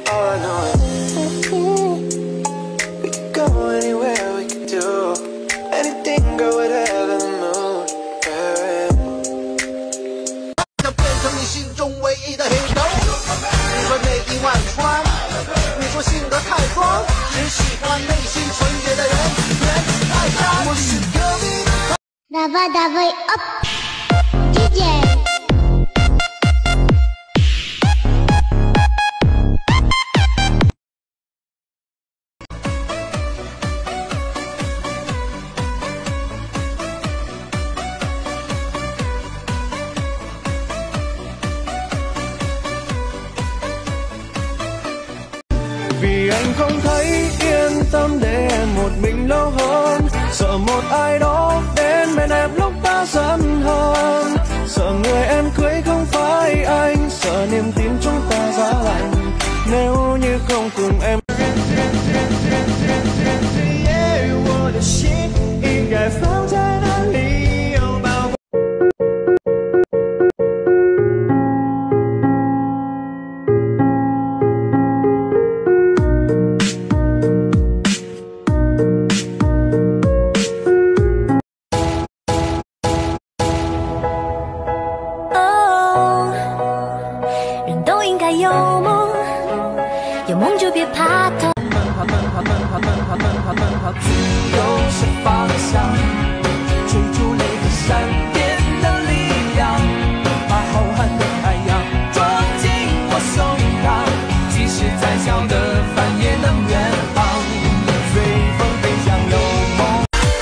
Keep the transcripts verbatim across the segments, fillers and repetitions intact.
All I know is we could go anywhere, we could do anything, girl, whatever the mood. Yeah. 想变成你心中唯一的 hero。你说内衣外穿，你说性格太装，只喜欢内心纯洁的人，原子太渣。我是隔壁的。 Давай, давай, оп, ди джей。 Vì anh không thấy yên tâm để em một mình lâu hơn. Sợ một ai đó đến bên em lúc ta giận hơn. Sợ người em cưới không phải anh. Sợ niềm tin chúng ta giá lạnh nếu như không cùng em. 我的心应该放在哪里？拥抱。 有梦，有梦就别怕痛。 奔跑，奔跑，奔跑，奔跑，奔跑，奔跑，自由是方向，追逐雷和闪电的力量，把浩瀚的海洋装进我胸膛，即使再小的帆也能远航，随风飞翔有梦。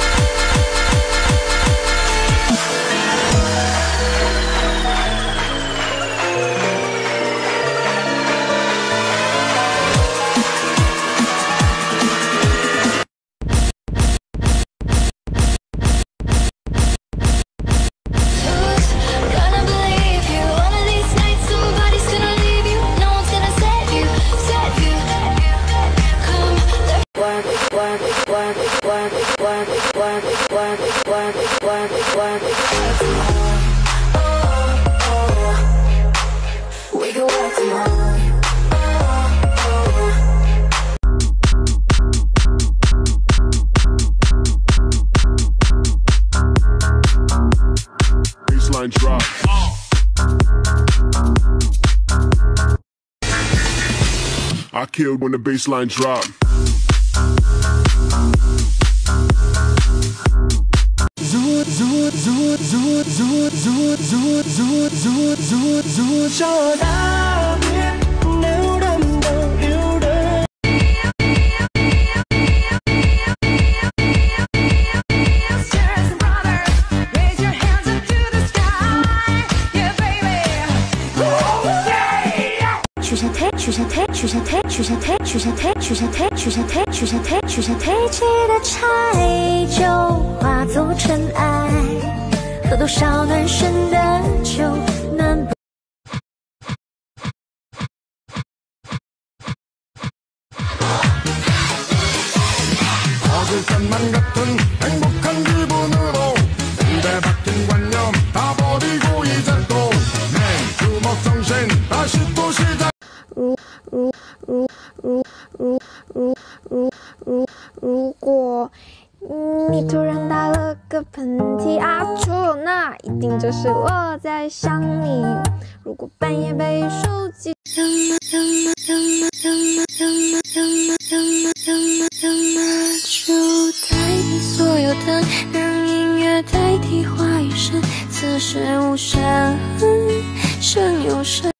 Baseline drop. I killed when the baseline dropped. Rút rút rút rút rút rút rút rút rút rút rút cho đã biết nếu đâm đầu yêu đời. Choose a take, choose a take, choose a take, choose a take, choose a take, choose a take, choose a take, choose a take, choose a take 起的柴就化作尘埃，和多少男生的酒难。 어질산만 같은 행복한 기분으로 입에 박힌 관념 다 버리고 이제 또 내 주먹 정신 다시 또 시작. 如如如如如如如如如果你突然打了个喷嚏啊啾，那一定就是我在想你。如果半夜被手机让吗让吗让吗让吗让吗让吗让吗让吗让吗就代替所有灯，让音乐代替话语声，此时无声胜有声。